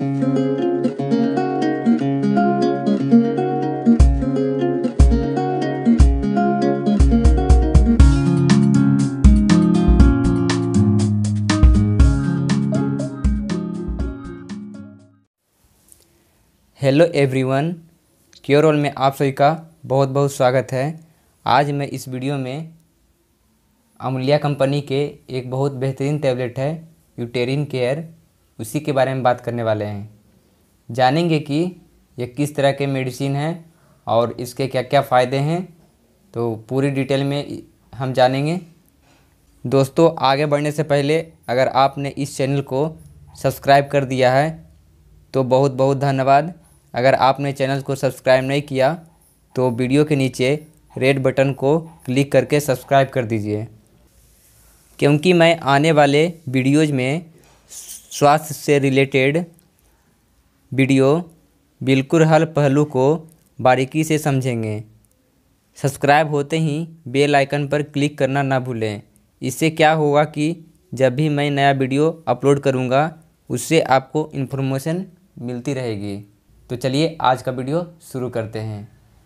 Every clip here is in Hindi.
हेलो एवरीवन, क्योरल में आप सभी का बहुत बहुत स्वागत है। आज मैं इस वीडियो में अमूल्या कंपनी के एक बहुत बेहतरीन टैबलेट है यूटेरिन केयर, उसी के बारे में बात करने वाले हैं। जानेंगे कि यह किस तरह के मेडिसिन है और इसके क्या क्या फ़ायदे हैं, तो पूरी डिटेल में हम जानेंगे। दोस्तों, आगे बढ़ने से पहले अगर आपने इस चैनल को सब्सक्राइब कर दिया है तो बहुत बहुत धन्यवाद। अगर आपने चैनल को सब्सक्राइब नहीं किया तो वीडियो के नीचे रेड बटन को क्लिक करके सब्सक्राइब कर दीजिए, क्योंकि मैं आने वाले वीडियोज में स्वास्थ्य से रिलेटेड वीडियो बिल्कुल हर पहलू को बारीकी से समझेंगे। सब्सक्राइब होते ही बेल आइकन पर क्लिक करना ना भूलें। इससे क्या होगा कि जब भी मैं नया वीडियो अपलोड करूँगा उससे आपको इन्फॉर्मेशन मिलती रहेगी। तो चलिए आज का वीडियो शुरू करते हैं।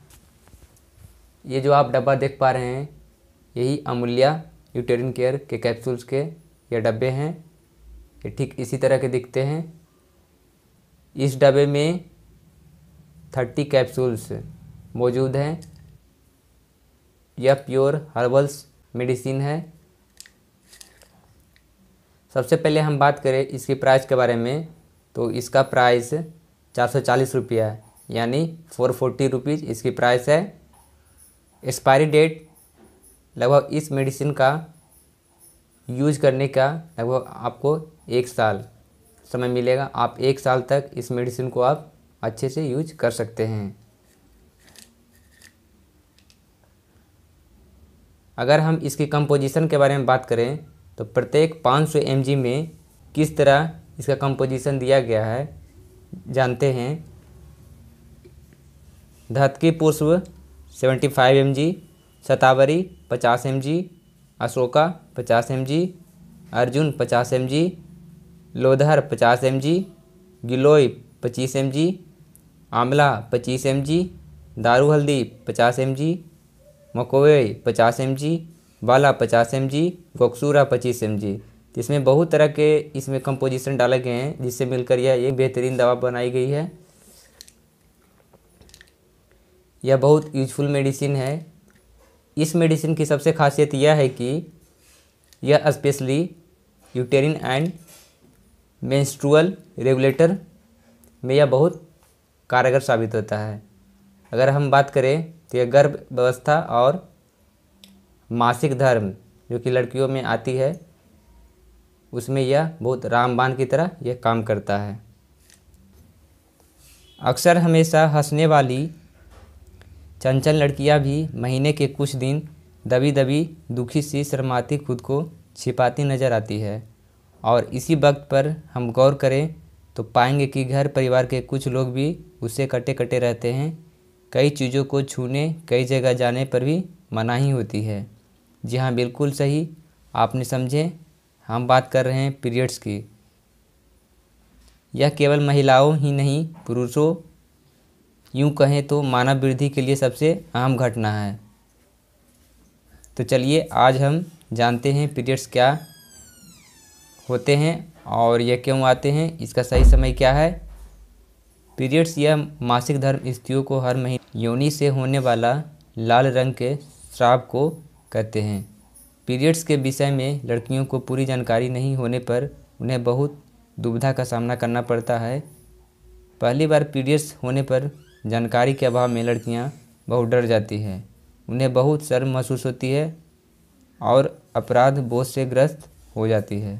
ये जो आप डब्बा देख पा रहे हैं यही अमूल्या यूटेरिन केयर के कैप्सूल्स के ये डब्बे हैं। ये ठीक इसी तरह के दिखते हैं। इस डब्बे में 30 कैप्सूल्स मौजूद हैं। यह प्योर हर्बल्स मेडिसिन है। सबसे पहले हम बात करें इसकी प्राइस के बारे में, तो इसका प्राइस 440 रुपया है, यानी 440 रुपीज़ इसकी प्राइस है। एक्सपायरी डेट लगभग इस मेडिसिन का यूज करने का लगभग आपको 1 साल समय मिलेगा। आप 1 साल तक इस मेडिसिन को आप अच्छे से यूज कर सकते हैं। अगर हम इसकी कंपोजिशन के बारे में बात करें तो प्रत्येक 500 mg में किस तरह इसका कंपोजिशन दिया गया है जानते हैं। धतकी पुष्प 75 mg, शतावरी 50 mg, अशोका 50 mg, अर्जुन 50 mg, लोधर 50 mg, गिलोय 25 mg, आंवला 25 mg, दारू हल्दी 50 mg, मकोई 50 mg, बाला 50 mg, गोक्सूरा 25 mg। इसमें बहुत तरह के इसमें कंपोजिशन डाले गए हैं जिससे मिलकर यह एक बेहतरीन दवा बनाई गई है। यह बहुत यूजफुल मेडिसिन है। इस मेडिसिन की सबसे खासियत यह है कि यह specially uterine and menstrual regulator में यह बहुत कारगर साबित होता है। अगर हम बात करें तो यह गर्भ व्यवस्था और मासिक धर्म जो कि लड़कियों में आती है उसमें यह बहुत रामबाण की तरह यह काम करता है। अक्सर हमेशा हंसने वाली चंचल लड़कियां भी महीने के कुछ दिन दबी दबी दुखी सी शर्माती खुद को छिपाती नज़र आती है। और इसी वक्त पर हम गौर करें तो पाएंगे कि घर परिवार के कुछ लोग भी उससे कटे कटे रहते हैं। कई चीज़ों को छूने, कई जगह जाने पर भी मनाही होती है। जी हाँ, बिल्कुल सही आपने समझे। हम बात कर रहे हैं पीरियड्स की। यह केवल महिलाओं ही नहीं, पुरुषों यूँ कहें तो मानव वृद्धि के लिए सबसे अहम घटना है। तो चलिए आज हम जानते हैं पीरियड्स क्या होते हैं और यह क्यों आते हैं, इसका सही समय क्या है। पीरियड्स यह मासिक धर्म स्त्रियों को हर महीने योनि से होने वाला लाल रंग के स्राव को कहते हैं। पीरियड्स के विषय में लड़कियों को पूरी जानकारी नहीं होने पर उन्हें बहुत दुविधा का सामना करना पड़ता है। पहली बार पीरियड्स होने पर जानकारी के अभाव में लड़कियां बहुत डर जाती हैं। उन्हें बहुत शर्म महसूस होती है और अपराध बोध से ग्रस्त हो जाती है।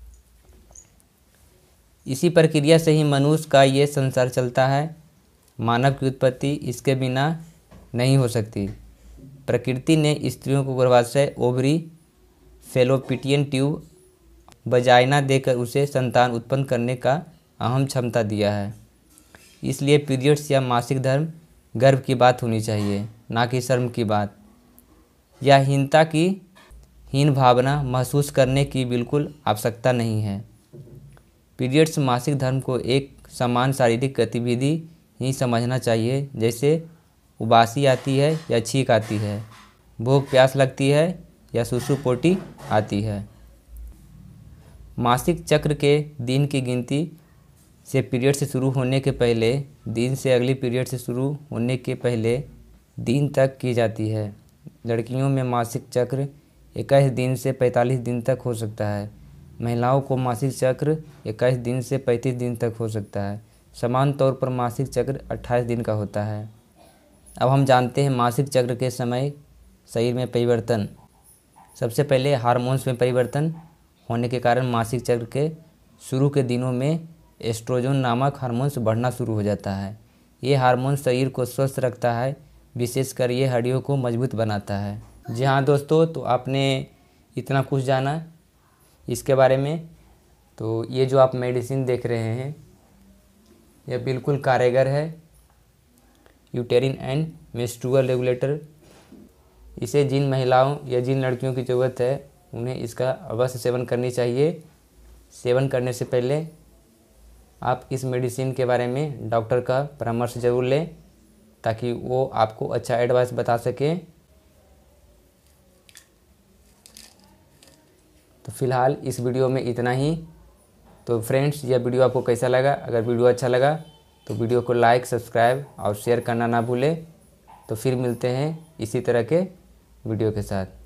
इसी प्रक्रिया से ही मनुष्य का ये संसार चलता है। मानव की उत्पत्ति इसके बिना नहीं हो सकती। प्रकृति ने स्त्रियों को गर्भाशय, ओवरी, फैलोपियन ट्यूब, वजाइना देकर उसे संतान उत्पन्न करने का अहम क्षमता दिया है। इसलिए पीरियड्स या मासिक धर्म गर्व की बात होनी चाहिए, ना कि शर्म की बात या हीनता की हीन भावना महसूस करने की बिल्कुल आवश्यकता नहीं है। पीरियड्स मासिक धर्म को एक समान शारीरिक गतिविधि ही समझना चाहिए, जैसे उबासी आती है या छींक आती है, भूख प्यास लगती है या सुसुपोटी आती है। मासिक चक्र के दिन की गिनती से पीरियड से शुरू होने के पहले दिन से अगली पीरियड से शुरू होने के पहले दिन तक की जाती है। लड़कियों में मासिक चक्र 21 दिन से 45 दिन तक हो सकता है। महिलाओं को मासिक चक्र 21 दिन से 35 दिन तक हो सकता है। समान तौर पर मासिक चक्र 28 दिन का होता है। अब हम जानते हैं मासिक चक्र के समय शरीर में परिवर्तन। सबसे पहले हार्मोन्स में परिवर्तन होने के कारण मासिक चक्र के शुरू के दिनों में एस्ट्रोजन नामक हार्मोन्स बढ़ना शुरू हो जाता है। ये हार्मोन शरीर को स्वस्थ रखता है, विशेषकर ये हड्डियों को मजबूत बनाता है। जी हाँ दोस्तों, तो आपने इतना कुछ जाना इसके बारे में। तो ये जो आप मेडिसिन देख रहे हैं यह बिल्कुल कारगर है, यूटेरिन एंड मेंस्ट्रुअल रेगुलेटर। इसे जिन महिलाओं या जिन लड़कियों की ज़रूरत है उन्हें इसका अवश्य सेवन करनी चाहिए। सेवन करने से पहले आप इस मेडिसिन के बारे में डॉक्टर का परामर्श ज़रूर लें, ताकि वो आपको अच्छा एडवाइस बता सके। तो फिलहाल इस वीडियो में इतना ही। तो फ्रेंड्स, यह वीडियो आपको कैसा लगा? अगर वीडियो अच्छा लगा तो वीडियो को लाइक, सब्सक्राइब और शेयर करना ना भूलें। तो फिर मिलते हैं इसी तरह के वीडियो के साथ।